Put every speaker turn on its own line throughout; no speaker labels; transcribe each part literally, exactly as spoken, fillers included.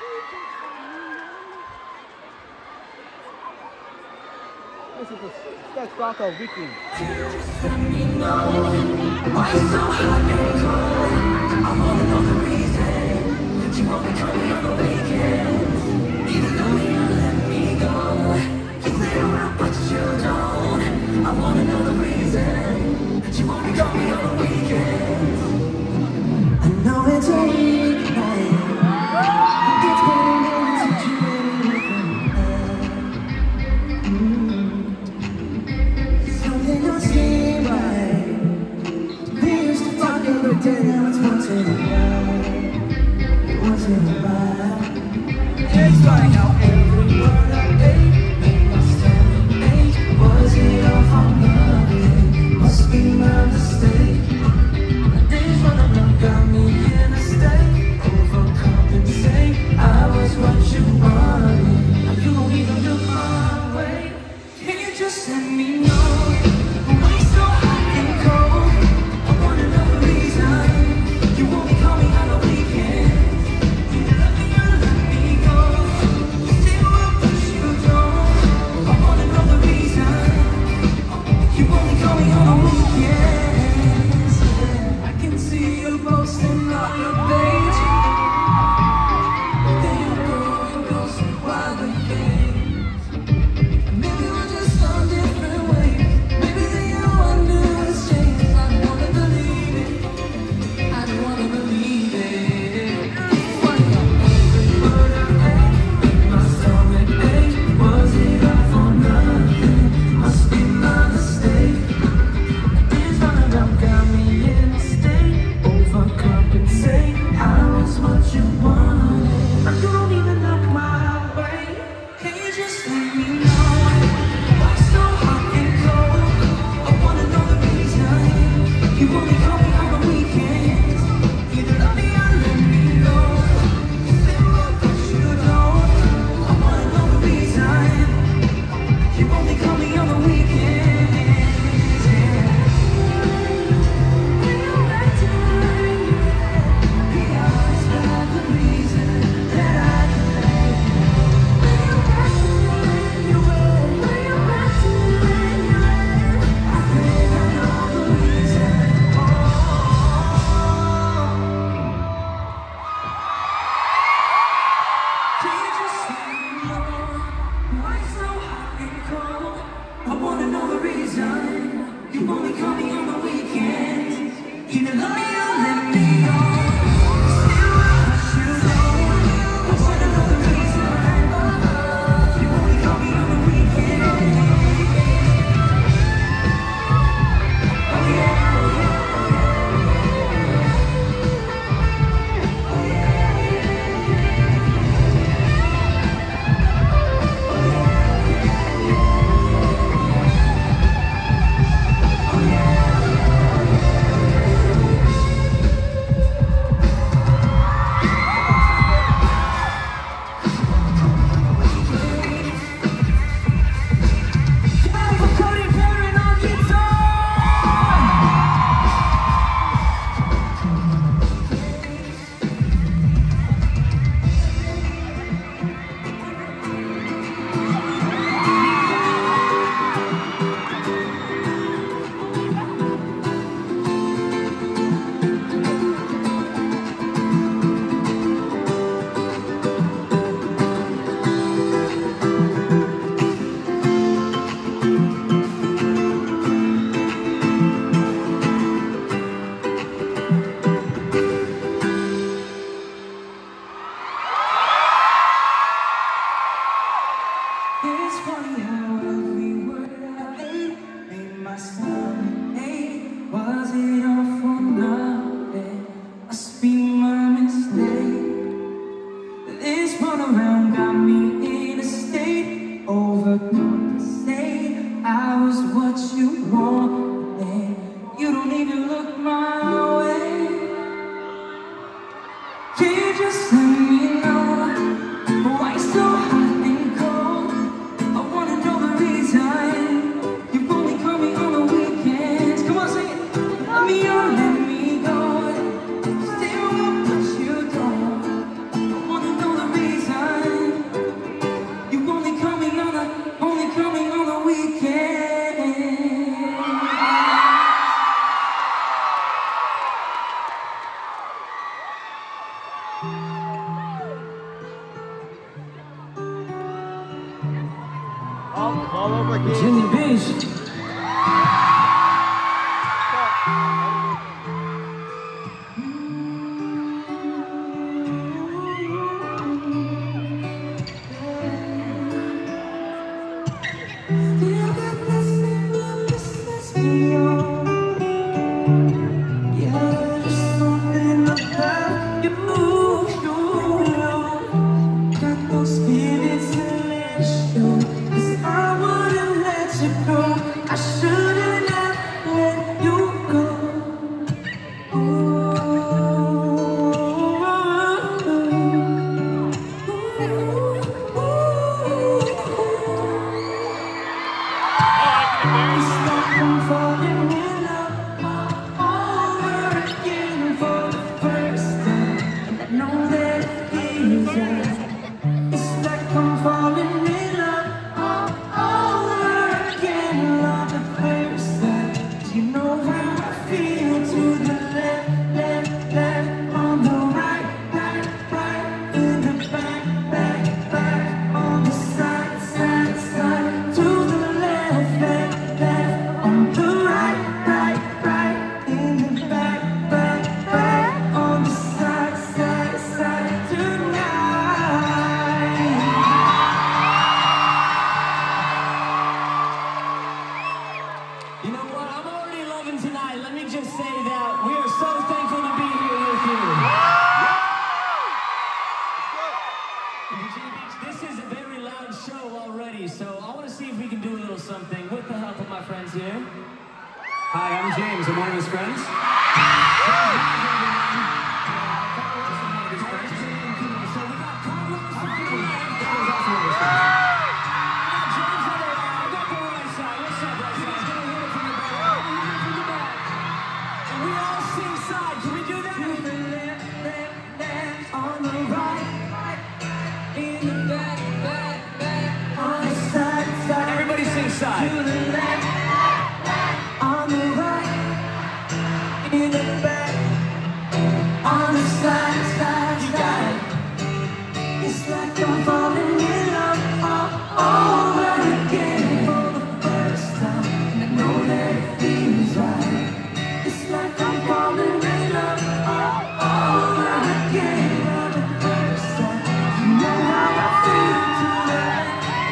This is the start start of Viking.
Let me know why it's so hot and cold. I wanna know the reason that you won't be coming on the weekends. Either know me or let me go. You clear up, but you don't. I wanna know the reason that you won't be coming on the weekends. I know it's a weeknight. It's been a minute since you made anything. Something don't seem right. We used to talk every day, now it's once in a while. Once in a while. It's like how every word I ate made my stomach ache. Was it all for nothing? Must be my mistake. These run around got me in a state. Overcompensate. I was what you wanted. You don't even look my way. Can you just let me know?
All, all over again.
Virginia Beach.
Hi, I'm James. I'm one of his friends. Everybody sing side.
In the back, on the side, side, side. It's like I'm falling in love all over again for the first time. And I know that it feels right. It's like I'm falling in love all over again for the first time. You know how I feel tonight.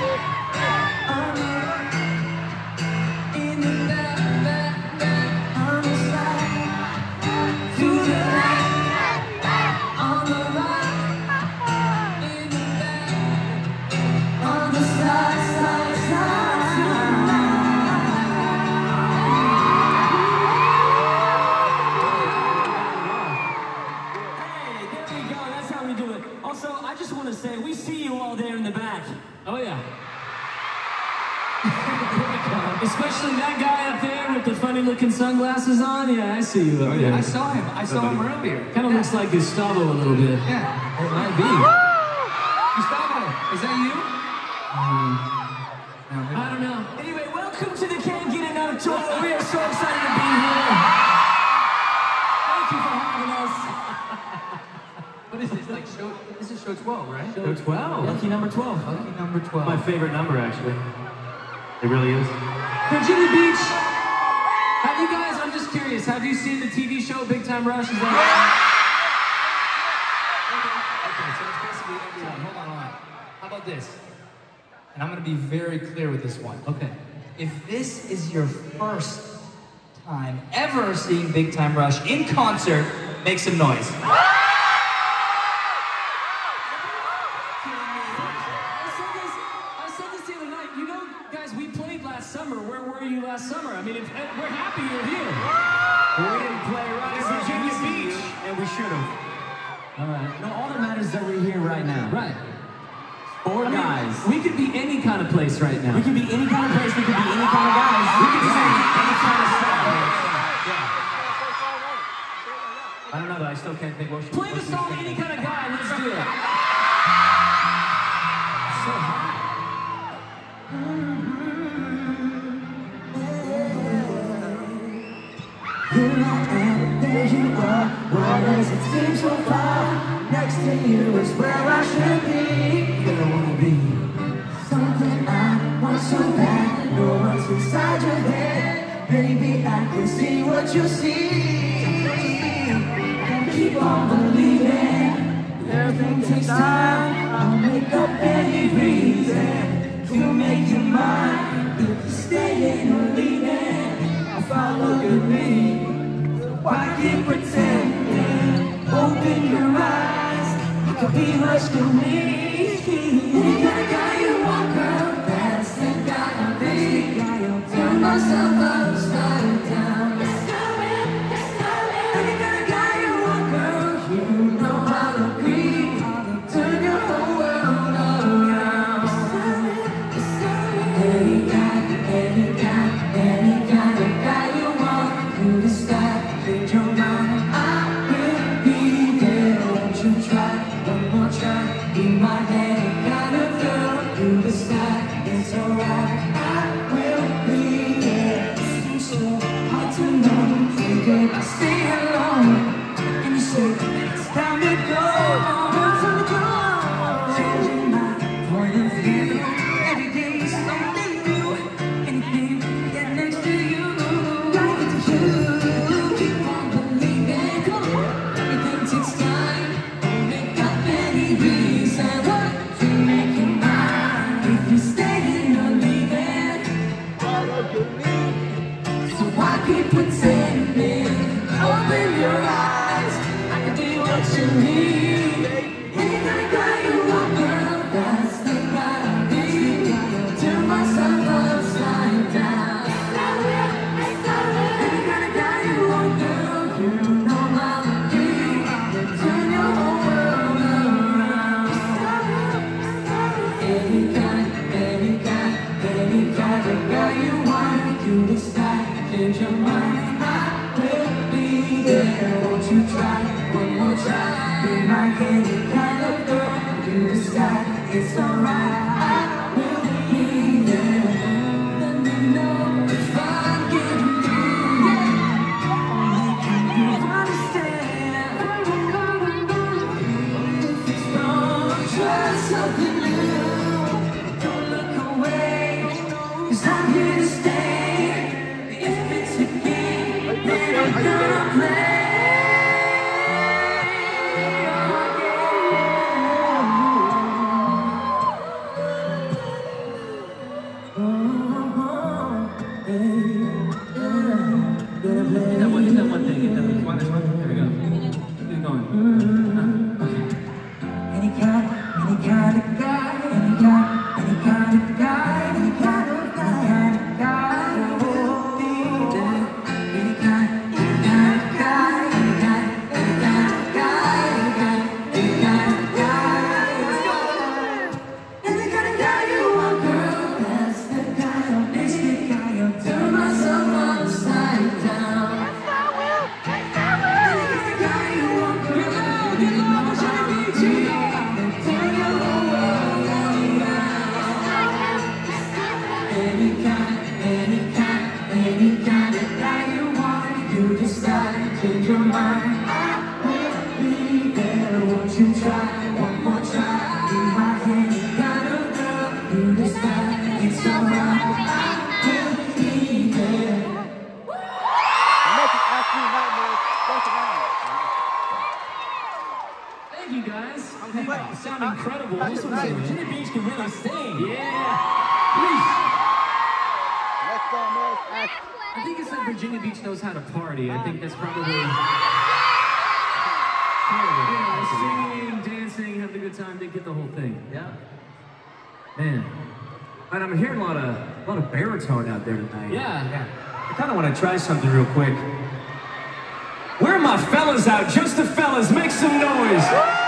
In the back, back, back, on the side. To the right, on the right, in the back, on the side, side, side,
Hey, there we go. That's how we do it. Also, I just want to say, we see you all there in the back. Oh, yeah. Especially that guy up there with the funny-looking sunglasses on. Yeah, I see you up
Oh,
there.
yeah. I saw him. I saw him earlier.
Kind of
yeah.
looks like Gustavo a little bit.
Yeah.
It might be.
Gustavo, is that you?
Um,
No,
I don't know. Anyway, welcome to the Can't Get Enough Tour. We are so excited to be here. Thank you for having us.
What is this? Like show? This is show twelve, right?
Show twelve. Lucky number twelve.
Lucky number twelve.
My favorite number, actually. It really is.
Virginia Beach, have you guys, I'm just curious, have you seen the T V show Big Time Rush? Is that
Okay, so it's basically everyone. Hold on, hold on. How about this? And I'm gonna be very clear with this one.
okay.
If this is your first time ever seeing Big Time Rush in concert, make some noise.
I said this, I said this the other night, you know, guys, we played last summer. Where were you last summer? I mean, if, we're happy you're here.
We didn't play right
It's Virginia Beach.
and we should have.
All right.
No, all that matters is that we're here right now.
Right.
Four
I mean,
guys.
we could be any kind of place right now.
We could be any kind of place. We could be any kind of guys. We could sing any kind of song. Yeah. I don't know though. I still can't think what should
Play the song Any Kind of Guy. Let's do it.
So hard.
Here I am, there you are. Why does it seem so far? Next to what you see. Keep on believing. Everything takes time. I'll make up any reason to make you mine. If you're staying or leaving, I'll follow your lead. So why keep pretending? Open your eyes. You could be much to me. Any kind of guy you want, girl, that's the guy I'll be. Turn myself upside down. Any kind of guy you want, girl, you know I'll agree. Turn your whole world around. Any kind, any kind, any kind of guy you want, you decide, change your mind. I will be there. Won't you try one more try? Be my any kind of girl, you decide, it's alright. I will be there. It's so hard to know. Maybe I stay alone, and you say it's time to go. It's time to go. Changing my point of view. Every day is something new. Anything to get next to you. Right to you. Keep on believing. Everything takes time. Don't make up any reason to make it mine. If you're staying or leaving, so why keep pretending? Open your eyes, I can be what you need. Any kind of guy you want, girl, that's the guy I'll be. Turn myself upside down. Any kind of guy you want, girl, you know I'll agree. Turn your whole world around. Any kind, any kind, any kind of guy you want, you decide, change your mind. I will be there. Won't you try one more try? Be my any kind of girl, you decide, it's alright. I will be there. Let me know if I'm getting through. Only can you understand? If it's wrong, try something new. Don't look away, 'cause I'm here to stay. If it's a game, then I'm gonna play.
Hit that one, hit that one thing, hit that one. Come on, this one. There we go. Keep going. Okay.
Any kind, any kind of guy, any kind, any kind of guy, any kind of guy, any kind of guy, I will be there. Any kind, any kind of guy, any kind, any kind of guy, any kind, any kind of guy. Any kind of guy you want, girl, that's the guy I'll be. That's the guy I'll turn myself upside down. Any kind of guy you want, girl, get low, get low, I'm trying to be you. Turn your whole world around. Any kind, any kind, any kind of guy you want, you decide, change your mind. I will be there. Won't you try one more try? Be my any kind of girl, you decide, it's alright. I will be there.
Making actually nightmares. That's around.
Thank you guys. Hey, you sound incredible.
That's
This one's
right.
Virginia Beach can really sing. Yeah.
Next song is Ash.
I think it's that Virginia Beach knows how to party. I think that's probably. Yeah, singing, dancing, having a good time. They get the whole thing. Yeah. Man.
And I'm hearing a lot of a lot of baritone out there tonight.
Yeah.
I kind of want to try something real quick. Where are my fellas out? Just the fellas, make some noise.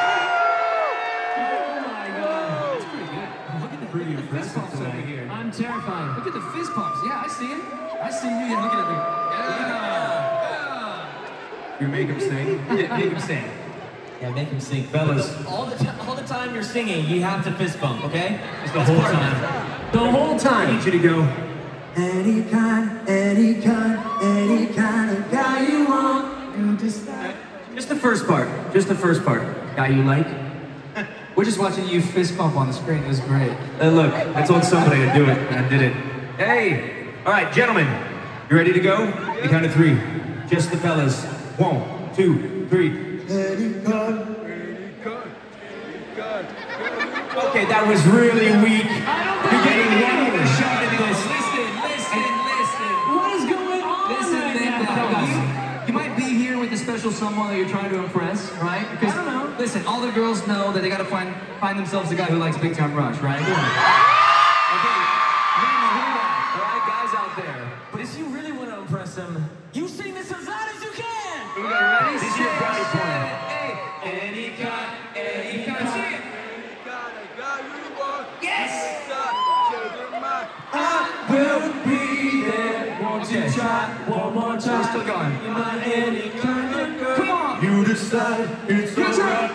That's pretty good. Look at the pretty fist pumps over here. I'm terrified. Look at the fist pumps. Yeah, I see him. I see you looking at the. Yeah.
You make him sing. Yeah, make him sing.
Yeah, make him sing.
Fellas.
All the, t- all the time you're singing, you have to fist bump, okay?
Just the whole time.
The whole
I
time.
need you to go.
Any kind, any kind, any kind of guy you want, you decide.
Just the first part. Just the first part. Guy you like?
We're just watching you fist bump on the screen. It was great.
Uh, look, I told somebody to do it, and I did it. Hey! All right, gentlemen. You ready to go? The count of three.
Just the fellas. One, two, three. Okay, that was really weak. You're getting one more shot at this.
Listen, listen, listen.
What is going on
Listen,
right
man,
now?
you, you might be here with a special someone that you're trying to impress, right? Because,
I don't know.
Listen, all the girls know that they gotta find find themselves a guy who likes Big Time Rush, right? Okay, men who are, all right, guys out there.
But if you really want to impress them, you sing this as loud as you can!
Ready?
This is your brownie point.
Hey, any kind, any kind. Sing it. Yes!
I will be there. Won't
Okay.
you try one more time?
We're still going.
You're not any kind of girl.
Come on!
You decide it's
Your turn.
alright.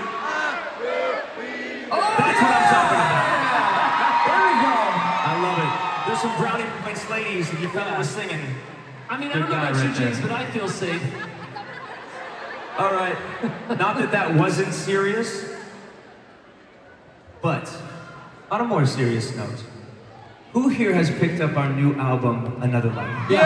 Oh,
That's what I'm talking about.
There we go.
I love it. There's some brownie points, ladies, if you fella was singing.
I mean, I
Good
don't know
guy
about you,
right there.
James, but I feel safe.
All right. Not that that wasn't serious, but on a more serious note, who here has picked up our new album, Another Life?
Yeah.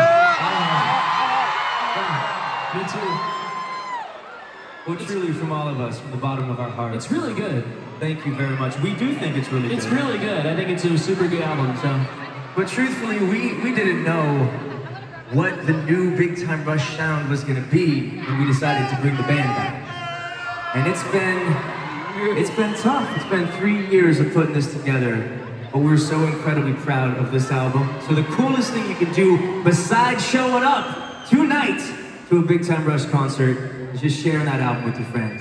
Me too.
Well, truly, from all of us, from the bottom of our hearts,
It's really good.
thank you very much. We do think it's really
It's
good.
really good. I think it's a super good album, so.
But truthfully, we, we didn't know what the new Big Time Rush sound was going to be when we decided to bring the band back. And it's been, it's been tough. It's been three years of putting this together. But we're so incredibly proud of this album. So the coolest thing you can do besides showing up tonight to a Big Time Rush concert is just sharing that album with your friends.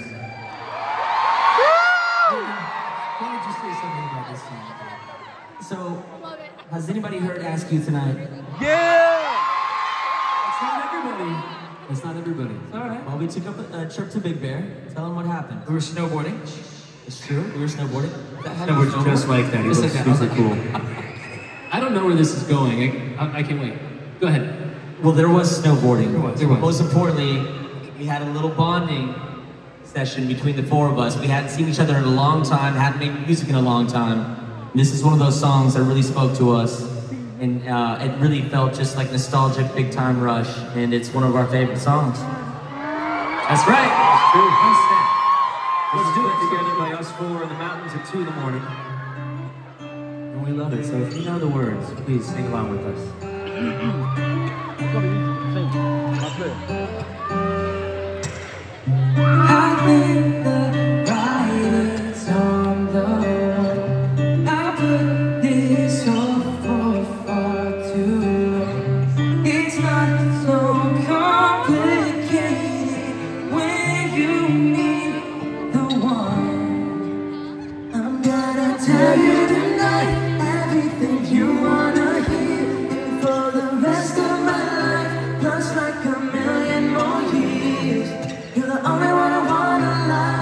Let me just say something about this song. So, has anybody heard Ask You Tonight?
It's not everybody.
It's not everybody.
All right.
Well, we took up a, a trip to Big Bear. Tell them what happened.
We were snowboarding.
It's true. We were snowboarding. That had
No, we're just like that. He
Just
looks
like that. I was
super
like-
cool.
I don't know where this is going. I, I, I can't wait. Go ahead.
Well, there was snowboarding.
There was.
There was. Most importantly, we had a little bonding session between the four of us. We hadn't seen each other in a long time, hadn't made music in a long time. And this is one of those songs that really spoke to us. And uh, it really felt just like nostalgic Big Time Rush. And it's one of our favorite songs. That's right.
It's true. Let's do it together by us four in the mountains at two in the morning. And we love it. So if you know the words, please sing along with us.
I lit the violets on the wall. I put this off for far too long. It's not so complicated when you meet the one. I'm gonna tell you tonight everything you wanna hear, and for the rest of my life, plus like a million more years. You're the only one I wanna love.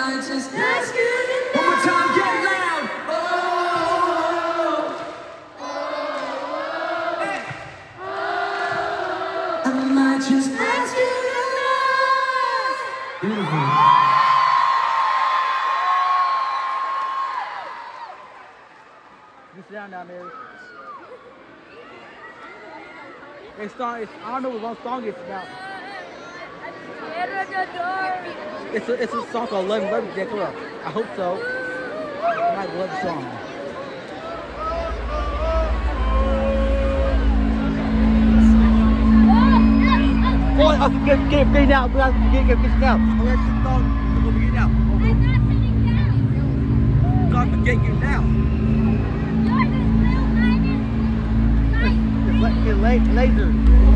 might just ask you to
One more time, get loud.
I might just ask you tonight.
Beautiful.
You sit down now, Mary. It's song, it's, I don't know what song it's about. It's a, it's a song called Love and Love You, Jack Love. I hope so. I might love the song. Oh, I have to get, get it now. We have to get, get this now. I'm going to sit down. We'll begin now. God, forget you now. It's like it's la laser.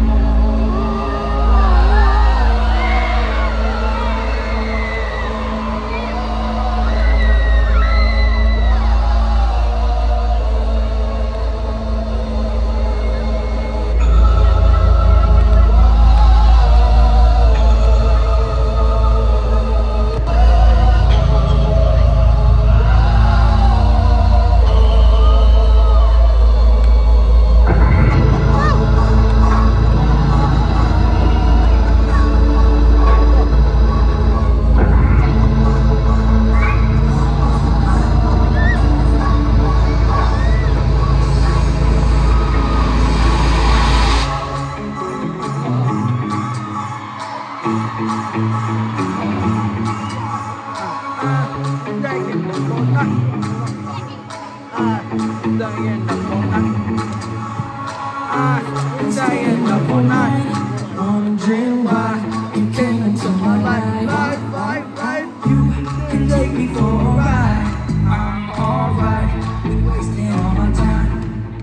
Wondering why you came into my life. You can take me for a ride. I'm alright with wasting all my time.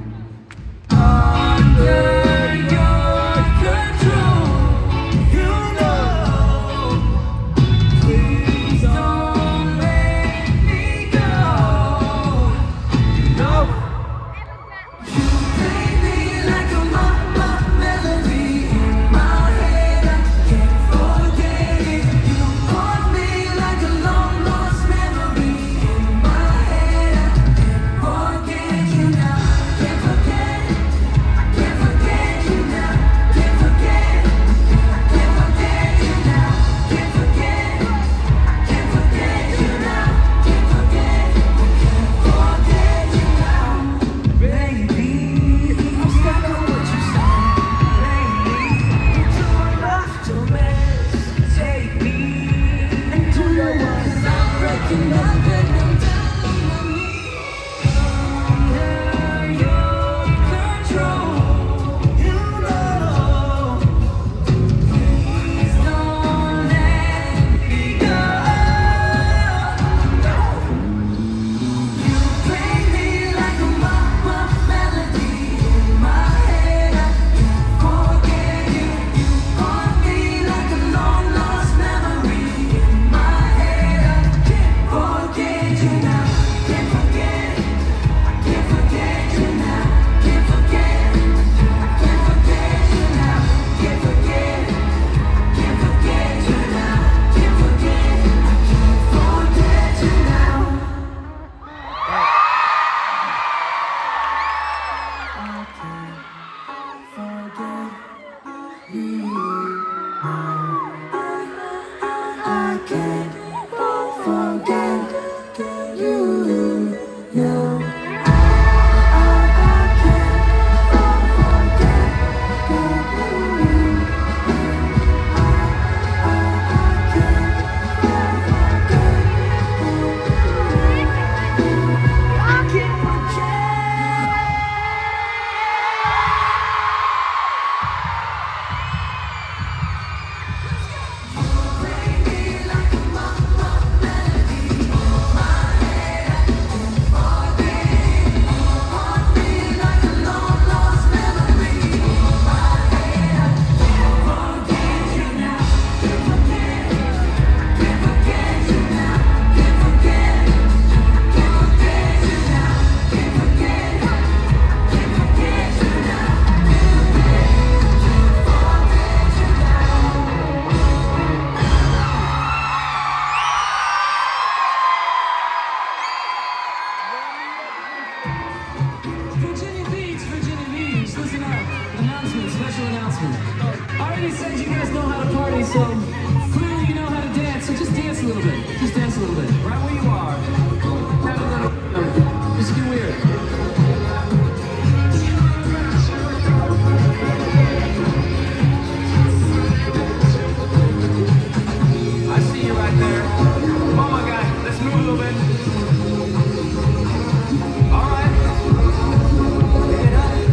Under your control, you know. Please don't let me go. No. You play me like a mama melody in my head.
everybody, so clearly you know how to dance, so just dance a little bit. Just dance a little bit. Right where you are. Have a little, just get weird. I see you right there. Come on, my guy. Let's move a little bit. All right. Pick it up.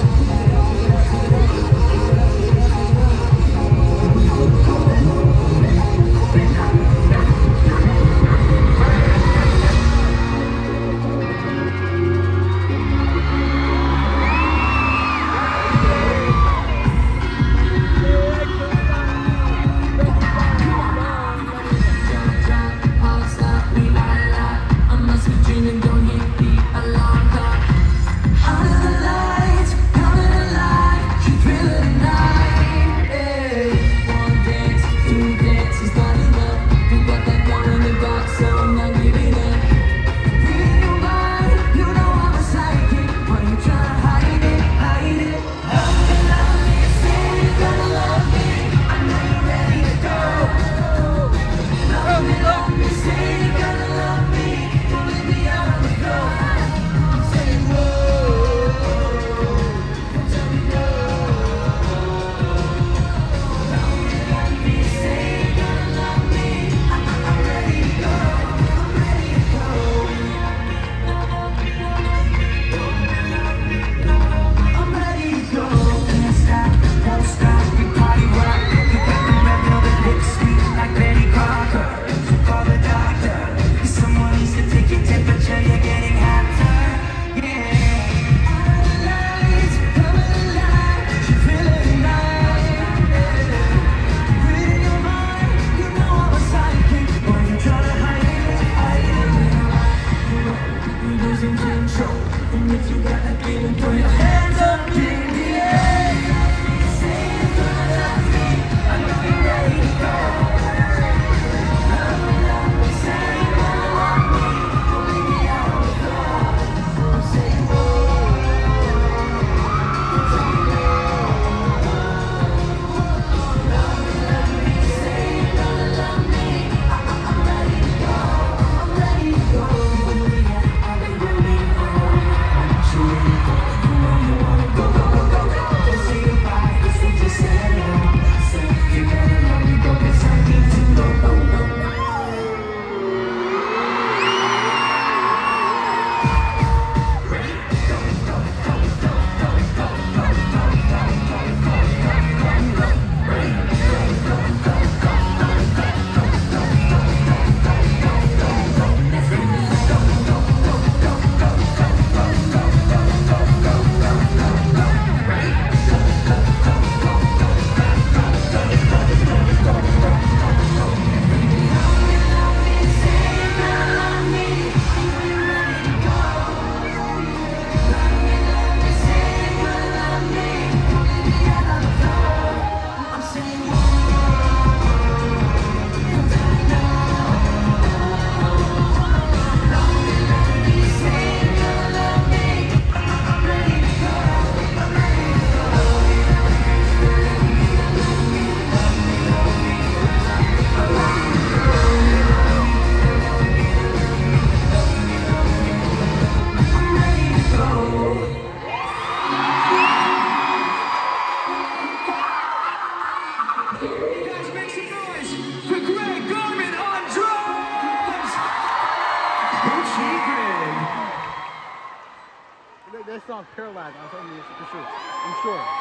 That song Paralyzed, I'm telling you for sure. I'm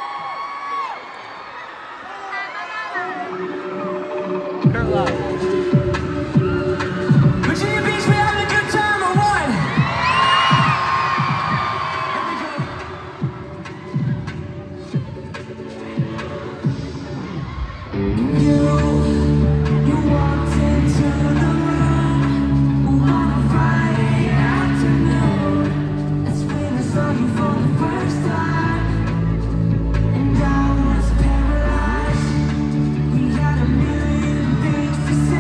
sure. Paralyzed.
Virginia Beach, we having a good time or what? Here we go. You, you walked into the room on a Friday afternoon. That's when I saw you for the first time, and I was paralyzed. We had a million things to say.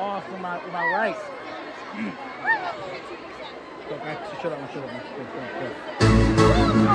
off with my, with my right. Go back. Shut up. Shut up. Shut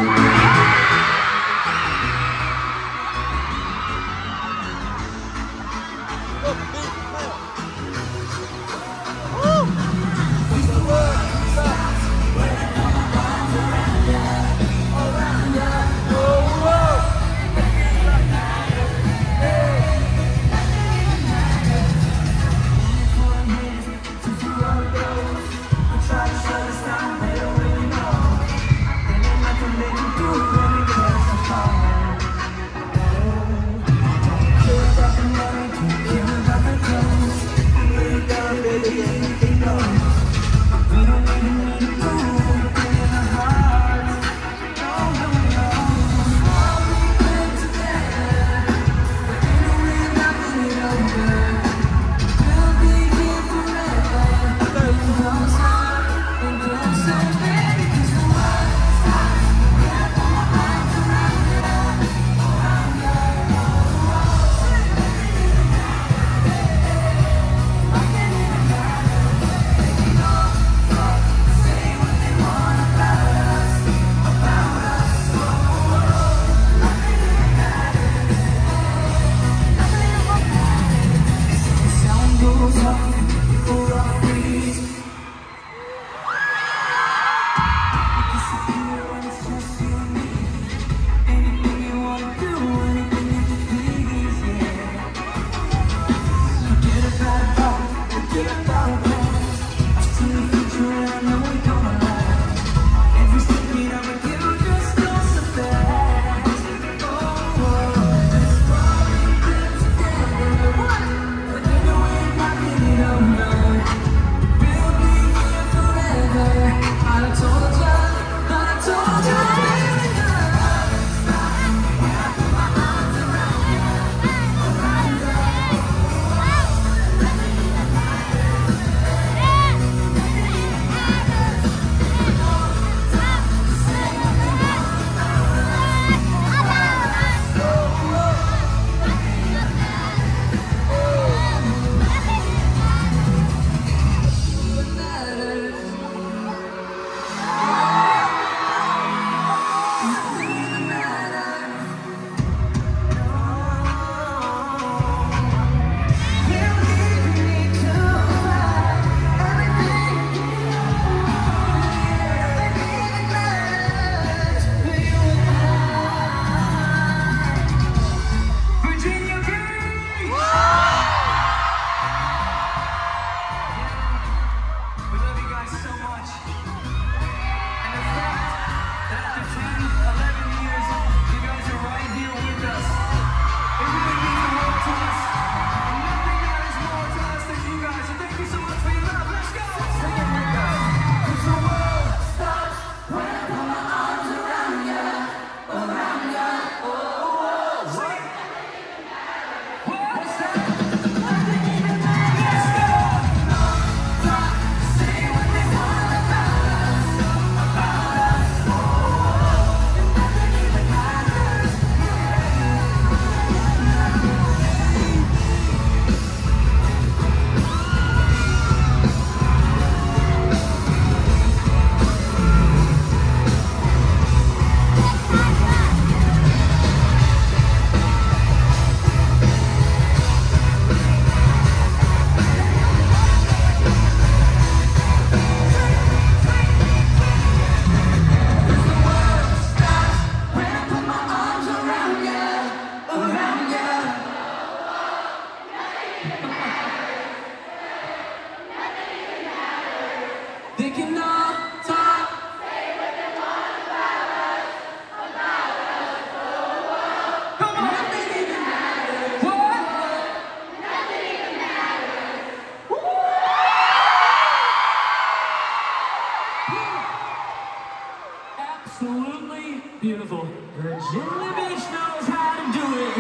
Absolutely beautiful. Virginia Beach knows how to do it.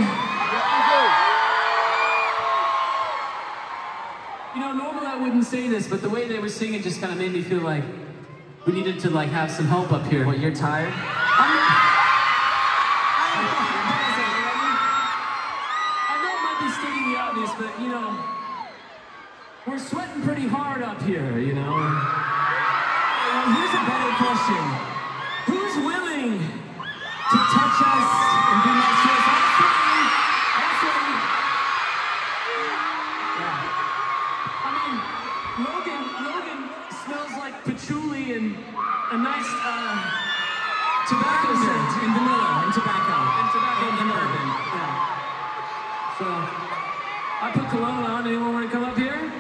You know, normally I wouldn't say this, but the way they were singing just kind of made me feel like we needed to like have some help up here. What, you're tired? I'm, I know it might be stating the obvious, but you know,
we're sweating pretty hard up here, you know. Uh, here's a better question. Who's willing to touch us and be nice to us? I'm sweating. I'm sweating. Yeah. I mean, Logan, Logan smells like patchouli and a nice uh, tobacco scent and vanilla and tobacco. And tobacco and bourbon. Yeah. So, I put cologne on. Anyone want to come up here?
These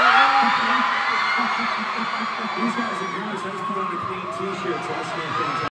guys are gross. I just put on a clean t-shirt, so that's fantastic.